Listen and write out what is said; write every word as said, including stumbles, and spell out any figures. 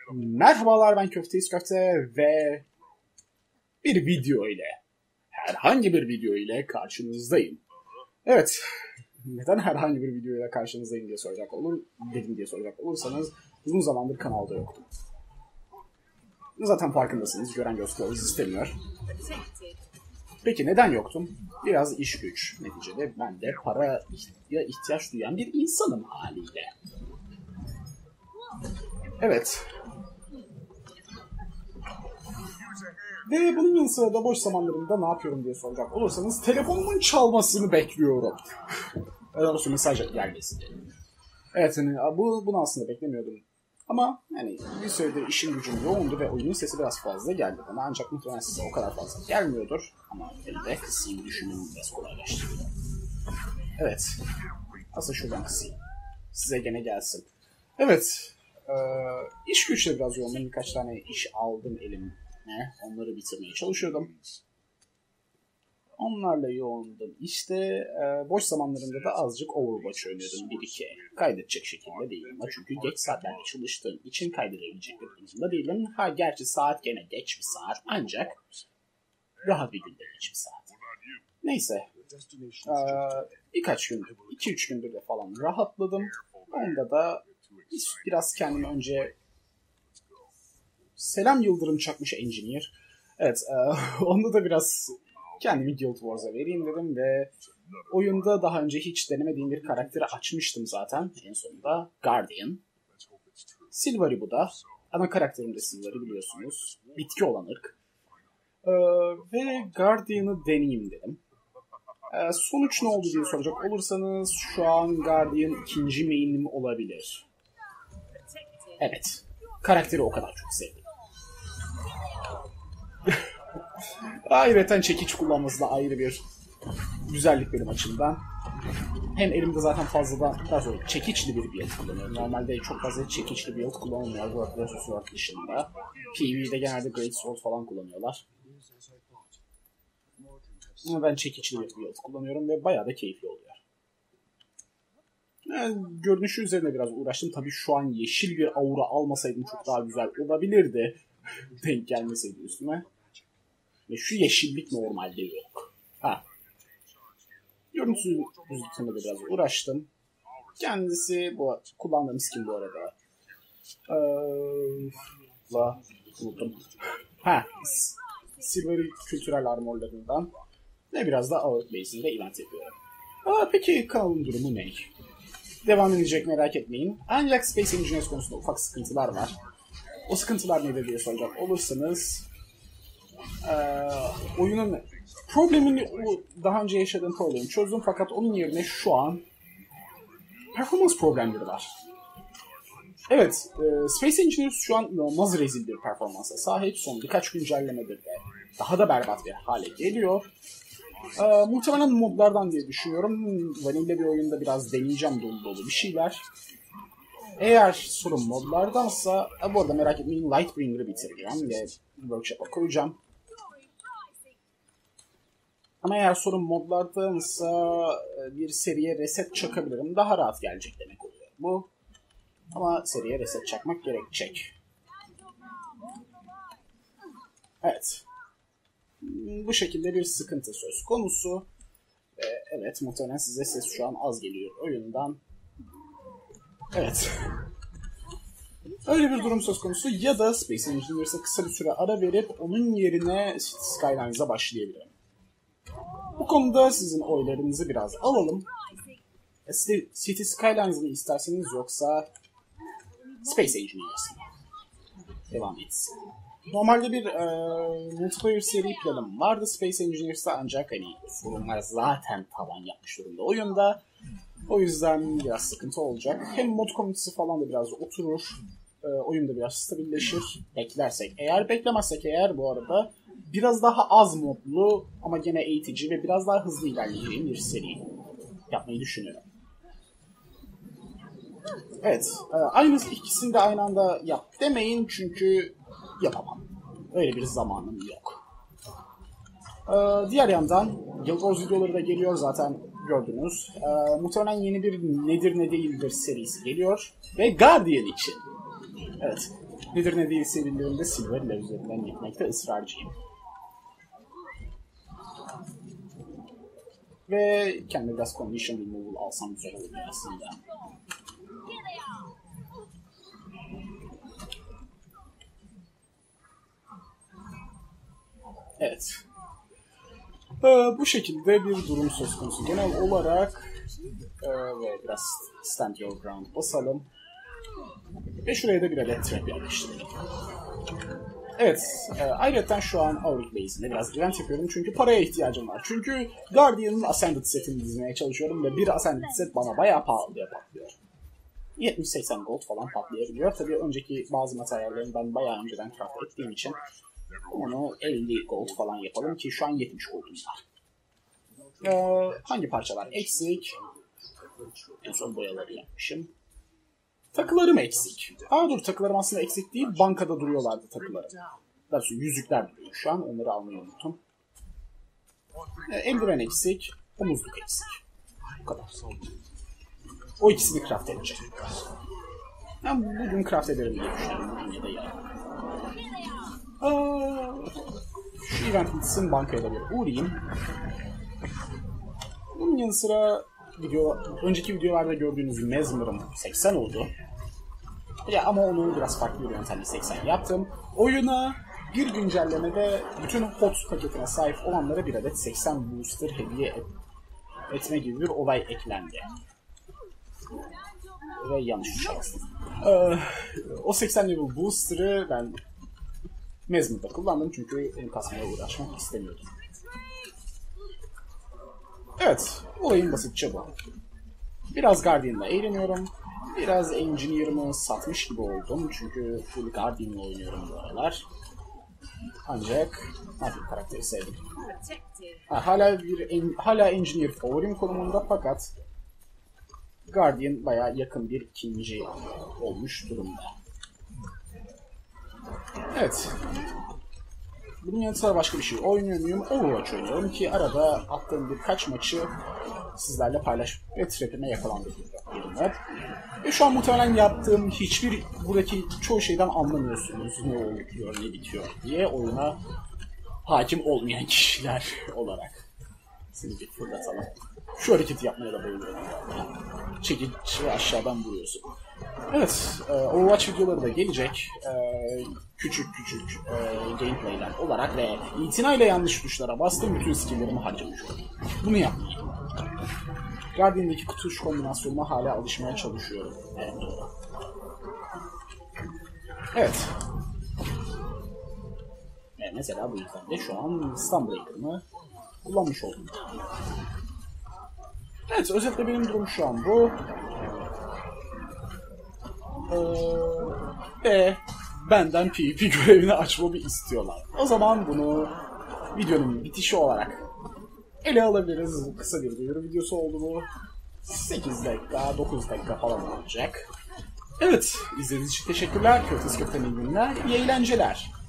Merhabalar, ben Köfteyiz Köfte ve bir video ile, herhangi bir video ile karşınızdayım. Evet, neden herhangi bir video ile karşınızdayım diye soracak olur, dedim diye soracak olursanız uzun zamandır kanalda yoktum. Zaten farkındasınız, gören göz kılavuz istemiyor. Peki neden yoktum? Biraz iş güç neticede. Ben de paraya ihtiyaç duyan bir insanım haliyle. Evet. Ve bunun yanı sıra da boş zamanlarımda ne yapıyorum diye soracak olursanız telefonumun çalmasını bekliyorum. Doğrusu mesaj gelmesini. Evet, hani bu, bunu aslında beklemiyordum. Ama hani bir süredir işin gücüm yoğundu ve oyunun sesi biraz fazla geldi bana. Ancak muhtemelen size o kadar fazla gelmiyordur. Ama beni de kısayım, düşünün biraz kolaylaştırıyor. Evet. Aslında şuradan kısayım. Size gene gelsin. Evet. Ee, iş güçle biraz yoğundum. Birkaç tane iş aldım elime. Onları bitirmeye çalışıyordum. Onlarla yoğundum. İşte e, boş zamanlarımda da azıcık Overwatch oynadım. Bir iki kaydedecek şekilde değilim. Çünkü geç saatlerde çalıştığım için kaydedebilecek bir durumda değilim. Ha gerçi saat gene geç bir saat. Ancak rahat bir günde geç bir saat. Neyse. E, birkaç gündür, iki üç gündür de falan rahatladım. Onda da biraz kendimi önce... Selam Yıldırım çakmış Engineer. Evet, e, onda da biraz kendimi Guild Wars'a vereyim dedim ve oyunda daha önce hiç denemediğim bir karakteri açmıştım zaten. En sonunda Guardian. Silvari bu da. Ana karakterim de Silvari, biliyorsunuz. Bitki olan ırk. E, ve Guardian'ı deneyeyim dedim. E, sonuç ne oldu diye soracak olursanız şu an Guardian ikinci main'im olabilir. Evet. Karakteri o kadar çok sevdim. Ayrıca çekiç kullanması da ayrı bir güzellik benim açımdan. Hem elimde zaten fazladan daha sonra çekiçli bir build kullanıyorum. Normalde çok fazla çekiçli build kullanılmıyor World versus. World dışında. P v'de genelde Great Sword falan kullanıyorlar. Ama ben çekiçli bir build kullanıyorum ve bayağı da keyifli oluyor. Yani görünüşü üzerine biraz uğraştım. Tabii şu an yeşil bir aura almasaydım çok daha güzel olabilirdi. Denk gelmeseydi üstüme. Ve şu yeşillik normalde yok. Ha. Görüntüsü düzlüklerine de biraz uğraştım. Kendisi bu kullandığım skin bu arada. Eee... La, unuttum. Ha. Silver kültürel armorlarından. Ve biraz da Outlaw Base'inde event yapıyorum. Aa, peki kanalın durumu ne? Devam edecek, merak etmeyin. Ancak Space Engineers konusunda ufak sıkıntılar var. O sıkıntılar nedir diye soracak olursanız... Ee, oyunun problemini, daha önce yaşadığım problemi çözdüm fakat onun yerine şu an performans problemleri var. Evet, e, Space Engineers şu an inanılmaz rezil bir performansa sahip. Son birkaç güncellemedir de daha da berbat bir hale geliyor. E, muhtemelen modlardan diye düşünüyorum. Vanilla bir oyunda biraz deneyeceğim dolu dolu bir şeyler. Eğer sorun modlardansa, bu arada merak etmeyin, Lightbringer'ı bitireceğim ve workshop'a koyacağım. Ama eğer sorun modlardansa bir seriye reset çakabilirim. Daha rahat gelecek demek oluyor bu. Ama seriye reset çakmak gerekecek. Evet. Bu şekilde bir sıkıntı söz konusu. Ee, evet, muhtemelen size ses şu an az geliyor oyundan. Evet. Öyle bir durum söz konusu. Ya da Space Engineers'a kısa bir süre ara verip onun yerine Skylines'a başlayabilirim. Bu konuda sizin oylarınızı biraz alalım. City Skylines mi isterseniz yoksa Space Engineers mi? Devam etsin. Normalde bir e, multiplayer seri planım vardı Space Engineers'ta, ancak hani sorunlar zaten tavan yapmış durumda oyunda. O yüzden biraz sıkıntı olacak. Hem mod komünitesi falan da biraz oturur. E, oyunda biraz stabilleşir. Beklersek. Eğer beklemezsek eğer bu arada biraz daha az modlu ama gene eğitici ve biraz daha hızlı ilerleyeceğim bir seri yapmayı düşünüyorum. Evet. E, aynı ikisini de aynı anda yap demeyin çünkü yapamam. Öyle bir zamanım yok. E, diğer yandan Guild Wars videoları da geliyor zaten. Gördünüz. Ee, muhtemelen yeni bir nedir ne değildir serisi geliyor. Ve Guardian için. Evet. Nedir ne değil serilerinde Silver ile üzerinden gitmekte ısrarcıyım. Ve kendi biraz condition removal alsam güzel olur aslında. Evet. Ee, bu şekilde bir durum söz konusu. Genel olarak e, ve biraz stand your ground basalım. Ve şuraya da bir adet trap yerleştirelim. Evet, e, ayrıca şu an Auric Base'inde biraz event yapıyorum çünkü paraya ihtiyacım var. Çünkü Guardian'ın Ascended setini dizmeye çalışıyorum ve bir Ascended set bana bayağı pahalıya patlıyor. yetmiş seksen gold falan patlayabiliyor. Tabii önceki bazı materyallerini ben bayağı önceden craft ettiğim için onu elli gold falan yapalım ki şu an yetmiş gold'um var. Ee, hangi parçalar eksik? En son boyaları yapmışım. Takılarım eksik. Aa dur, takılarım aslında eksik değil. Bankada duruyorlardı takılarım. Daha sonra yüzükler duruyor şu an. Onları almayı unuttum. Ee, eldiven eksik. Omuzluk eksik. Bu kadar. O ikisini craft edeceğim. Ben bugün craft ederim diye düşünüyorum. Bugün ya da yarın. Aa, şu event bitsin, bankaya da bir uğrayayım. Bunun yanı sıra video, önceki videolarda gördüğünüz Mesmer'ım seksen oldu. Ya ama onu biraz farklı bir yöntemle seksen yaptım. Oyuna bir güncellemede bütün hot paketine sahip olanlara bir adet seksen booster hediye et, etme gibi bir olay eklendi. Ve yanlış bir şey aslında. Ee, o seksen level booster'ı ben Mesmer'da kullandım çünkü benim kasmaya uğraşmak istemiyordum. Evet, olayın basitçe bu. Biraz Guardian'la eğleniyorum. Biraz Engineer'ımı satmış gibi oldum çünkü full Guardian'la oynuyorum bu aralar. Ancak hadi karakteri sevdim. Ha, hala bir en, hala Engineer favorim konumunda fakat Guardian bayağı yakın bir ikinci olmuş durumda. Evet. Bunun yanı sıra başka bir şey oynuyor muyum? Overwatch oynuyorum ki arada attığım birkaç maçı sizlerle paylaş ve trap'ime yakalandırıyorum. Ve şu an muhtemelen yaptığım hiçbir buradaki çoğu şeyden anlamıyorsunuz ne oluyor, ne bitiyor diye oyuna hakim olmayan kişiler olarak. Seni bir fırlatalım. Şu hareketi yapmaya da bayılıyorum. Çekiç aşağıdan vuruyorsun. Evet, Overwatch videoları da gelecek. Küçük küçük gameplayler olarak ve itinayla yanlış tuşlara bastım, bütün skilllerimi harcamış oldum. Bunu yapmayayım. Guardian'daki tuş kombinasyonuma hala alışmaya çalışıyorum. Evet, doğru. Evet. E, mesela bu yüzden de şu an Stunbreaker'ımı kullanmış oldum. Evet, özetle benim durum şu an bu. Ee, ve benden PvP görevini açmamı istiyorlar. O zaman bunu videonun bitişi olarak ele alabiliriz. Kısa bir duyuru videosu oldu bu. sekiz dakika, dokuz dakika falan olacak. Evet, izlediğiniz için teşekkürler. Curtis Köfte'nin günler, iyi eğlenceler.